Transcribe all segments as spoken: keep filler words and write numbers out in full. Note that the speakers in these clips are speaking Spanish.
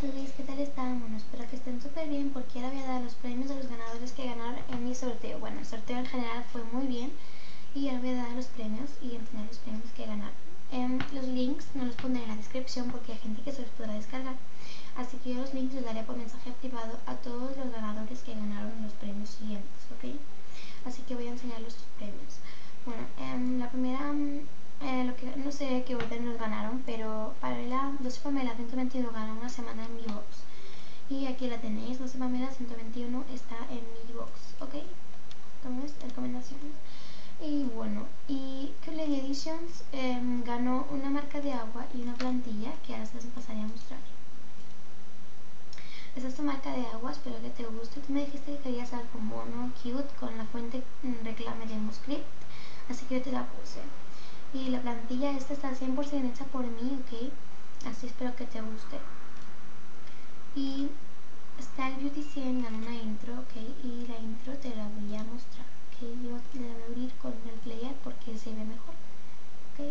Turis, ¿qué tal están? Bueno, espero que estén súper bien porque ahora voy a dar los premios de los ganadores que ganaron en mi sorteo. Bueno, el sorteo en general fue muy bien y ahora voy a dar los premios y enseñar los premios que ganaron. Eh, los links no los pondré en la descripción porque hay gente que se los podrá descargar. Así que yo los links los daré por mensaje privado a todos los ganadores que ganaron los premios siguientes, ¿ok? Así que voy a enseñar los premios. Bueno, eh, la primera... Eh, lo que, no sé qué orden los ganaron, pero Pamela, doce Pamela ciento veintiuno ganó una semana en mi box. Y aquí la tenéis, doce Pamela ciento veintiuno está en mi box, ¿ok? Entonces, recomendaciones. Y bueno, y Cooley Editions eh, ganó una marca de agua y una plantilla que ahora se las pasaré a mostrar. Esta es tu marca de agua, espero que te guste. Tú me dijiste que querías algo mono, cute, con la fuente reclame de Muscript, así que yo te la puse. Y la plantilla esta está cien por ciento hecha por mí, ¿ok? Así espero que te guste. Y Style Beauty cien ganó una intro, ¿ok? Y la intro te la voy a mostrar, ¿ok? Yo la voy a abrir con el player porque se ve mejor, ¿ok?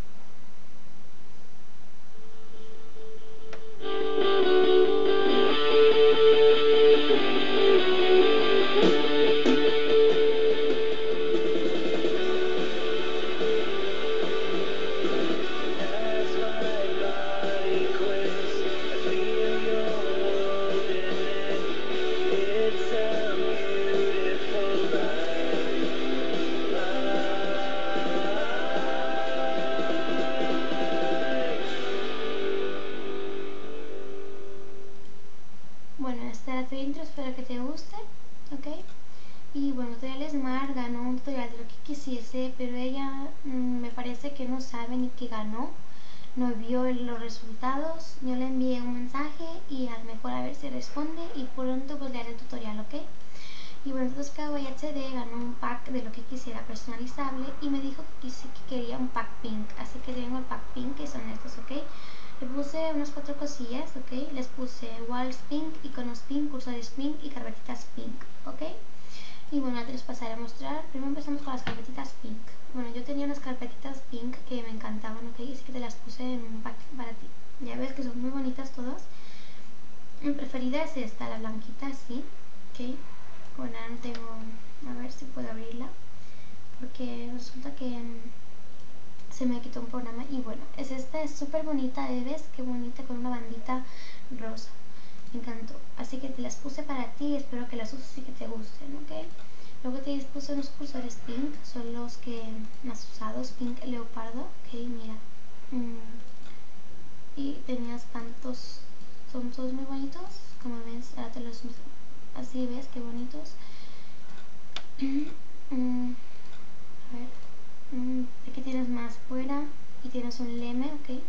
Bueno, esta era tu intro, espero que te guste, ¿ok? Y bueno, Tutoriales Mar ganó un tutorial de lo que quisiese, pero ella mmm, me parece que no sabe ni qué ganó, no vio los resultados. Yo le envié un mensaje y a lo mejor a ver si responde y pronto pues le haré el tutorial, ¿ok? Y bueno, entonces Kawaii H D ganó un pack de lo que quisiera personalizable y me dijo que, quise, que quería un pack pink, así que tengo el pack pink, que son estos, ¿ok? Le puse unas cuatro cosillas, ¿ok? Les puse walls pink, iconos pink, cursores pink y carpetitas pink, ¿ok? Y bueno, antes os pasaré a mostrar. Primero empezamos con las carpetitas pink. Bueno, yo tenía unas carpetitas pink que me encantaban, ¿ok? Así que te las puse en un pack para ti. Ya ves que son muy bonitas todas. Mi preferida es esta, la blanquita así, ¿ok? Bueno, ahora no tengo... A ver si puedo abrirla, porque resulta que se me quitó un programa. Y bueno, es esta, es súper bonita, ¿ves? Qué bonita, con una bandita rosa. Me encantó. Así que te las puse para ti, espero que las uses y que te gusten, ¿ok? Luego te puse unos cursores pink, son los que más usados, pink leopardo, ok, mira. Mm. Y tenías tantos, son todos muy bonitos, como ves, ahora te los muestro. Así ves, qué bonitos. mm. A ver, mm. aquí tienes más fuera y tienes un leme, ok.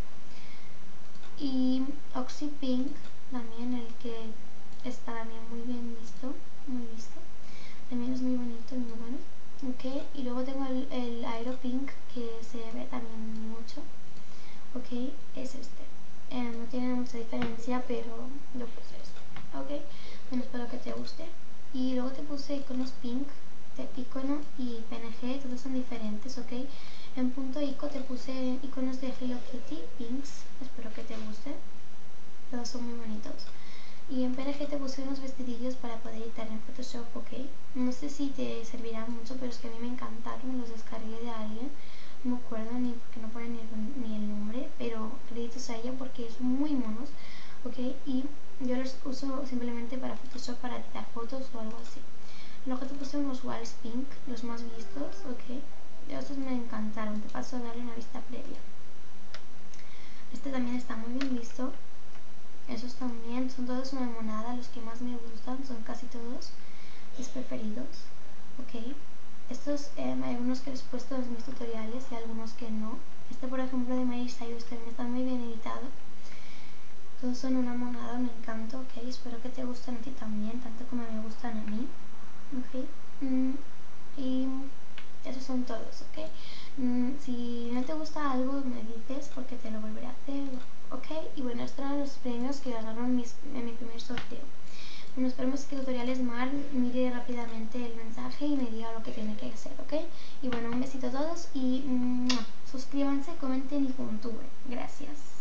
Y Oxy Pink, también el que está también muy bien visto, muy visto, también es muy bonito y muy bueno, ok. Y luego tengo el, el Aero Pink, que se ve también mucho, ok, es este, eh, no tiene mucha diferencia, pero lo puse esto, ok. Bueno, espero que te guste. Y luego te puse iconos pink, de icono y P N G, todos son diferentes, ok. En punto ico te puse iconos de Hello Kitty pinks, espero que te guste, todos son muy bonitos. Y en P N G te puse unos vestidillos para poder editar en Photoshop, ok. No sé si te servirán mucho, pero es que a mí me encantaron, los descargué de alguien, no me acuerdo ni porque no pone ni el, ni el nombre, pero créditos a ella porque son muy monos, ok. Y yo los uso simplemente para Photoshop, para editar fotos o algo así. Luego te puse unos walls pink, los más vistos, ok. Estos me encantaron, te paso a darle una vista previa. Este también está muy bien visto. Esos también, son todos una monada, los que más me gustan, son casi todos mis preferidos, ok. Estos eh, hay algunos que les he puesto en mis tutoriales y algunos que no. Este por ejemplo de Miley Cyrus también está muy bien editado. Todos son una monada, me encanta, ok. Espero que te gusten a ti también, tanto como me gustan a mí, ok. Mm, y esos son todos, ok. Mm, si no te gusta algo me dices porque te lo volveré a hacer, ok. Y bueno, estos eran los premios que ganaron mis, en mi primer sorteo. Bueno, esperemos que Tutoriales Mar mire rápidamente el mensaje y me diga lo que tiene que hacer, ok. Y bueno, un besito a todos y mm, suscríbanse, comenten y puntúen. Gracias.